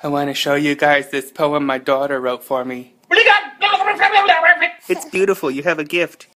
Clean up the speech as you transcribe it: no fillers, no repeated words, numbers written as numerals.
I want to show you guys this poem my daughter wrote for me. It's beautiful. You have a gift.